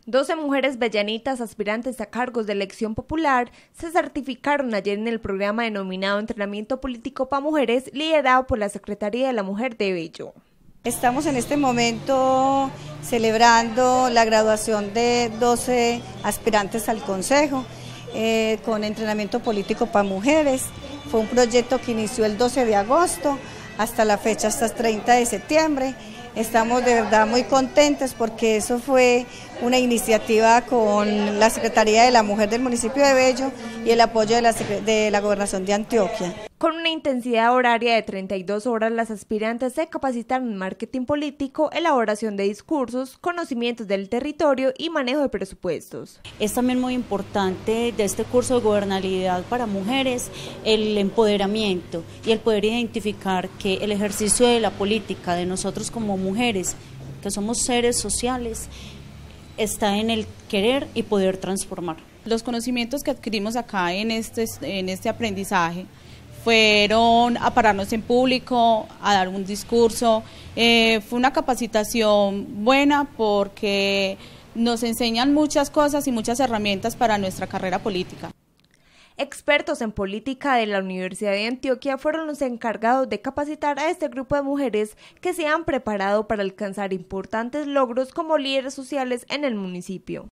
12 mujeres bellanitas aspirantes a cargos de elección popular se certificaron ayer en el programa denominado Entrenamiento Político para Mujeres, liderado por la Secretaría de la Mujer de Bello. Estamos en este momento celebrando la graduación de 12 aspirantes al Consejo con Entrenamiento Político para Mujeres. Fue un proyecto que inició el 12 de agosto hasta la fecha, hasta el 30 de septiembre. Estamos de verdad muy contentos porque eso fue una iniciativa con la Secretaría de la Mujer del municipio de Bello y el apoyo de la Gobernación de Antioquia. Con una intensidad horaria de 32 horas, las aspirantes se capacitaron en marketing político, elaboración de discursos, conocimientos del territorio y manejo de presupuestos. Es también muy importante de este curso de gobernabilidad para mujeres el empoderamiento y el poder identificar que el ejercicio de la política de nosotros como mujeres, que somos seres sociales, está en el querer y poder transformar. Los conocimientos que adquirimos acá en este aprendizaje fueron a pararnos en público, a dar un discurso. Fue una capacitación buena porque nos enseñan muchas cosas y muchas herramientas para nuestra carrera política. Expertos en política de la Universidad de Antioquia fueron los encargados de capacitar a este grupo de mujeres que se han preparado para alcanzar importantes logros como líderes sociales en el municipio.